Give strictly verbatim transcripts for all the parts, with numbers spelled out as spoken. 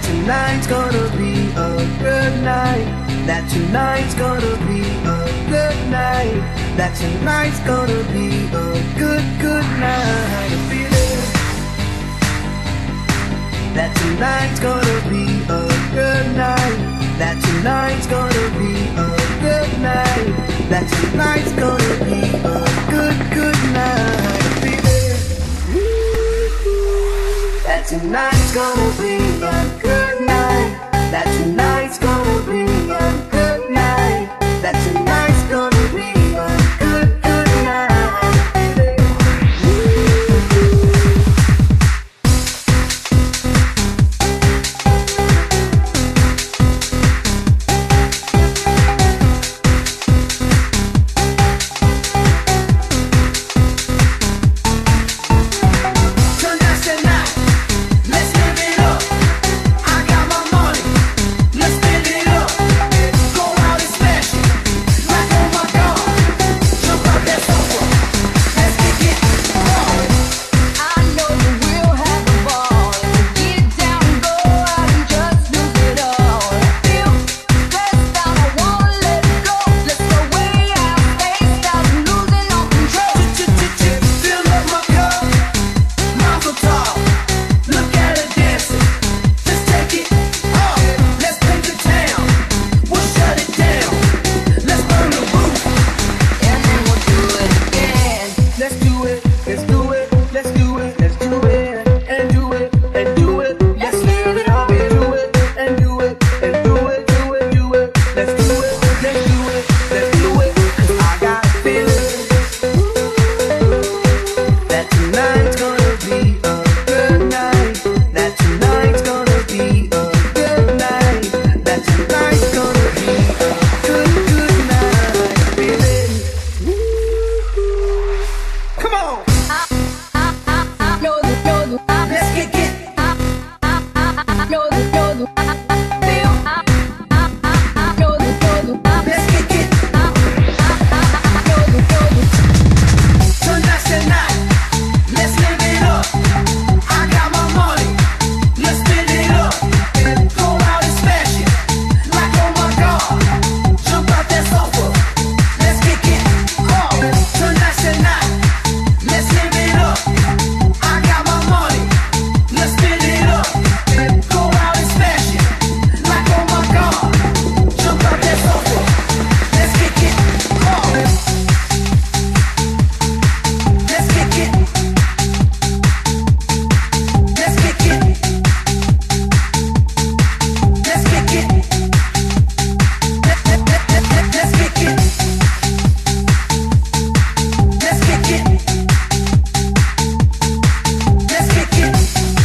tonight's gonna be a good night. That tonight's gonna be a good night. That tonight's gonna be a good, good night. I feel it. That tonight's gonna be a good night. That tonight's gonna be a good night. That tonight's gonna be a good, good night. I feel it. That tonight's gonna be a good night. That tonight's gonna be a good night. That tonight's gonna be a good, good night. Tonight's the night. Let's live it up. I got my money. Let's spend it up. Go out and smash it. Like oh my God. Jump out that sofa. Let's kick it on. I know you will have a ball. Get down and go out and just lose it all. Feel stressed out, I wanna let it go. Let's go way out, spaced out, losing all control. Fill up my cup. Mazel tov. Look at her dancing. Let's take it up. Let's paint the town. We'll shut it down. Let's burn the roof. And then we'll do it again. Let's do it. Let's do it. Let's do it. Let's do it. And do it. And do it. Let's live it up. And do it. And do it. And do it. Do it. Do it. Let's do it. Let's do it. Let's do it. 'Cause I got a feeling that tonight's gonna be a good night. That tonight's gonna be a good night. That tonight's gonna be a good, good night. Feeling. Come on. Know the, know the, Let's kick it. know the, know the, feel. Know the, know the, Let's kick it. know the, know the. Tonight's the night. Let's live it up. I got my money. Let's spend it up. Go out and smash it. Like oh my God. Jump out that sofa. Let's kick it up. Tonight's the night. Let's live it up. I got my money. Let's spend it up. Go out and smash it. Like oh my God. Jump out that sofa. Let's kick it up. Let's kick it. Let's kick it. Let's kick it. Let- let- let- let- let- Let's kick it. Let's kick it. Let's kick it.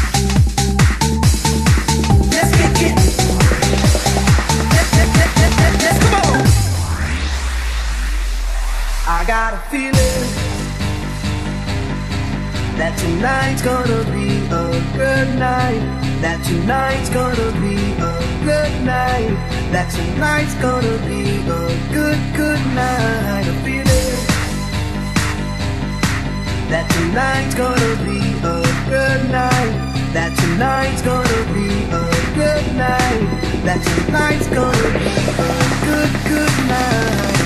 Let's kick it. Let- let- let- let- let- Let's come on. I got a feeling that tonight's gonna be a good night. That tonight's gonna be a good night. That tonight's gonna be a good, good night. I feel it. That tonight's gonna be a good night. That tonight's gonna be a good night. That tonight's gonna be a good, good night.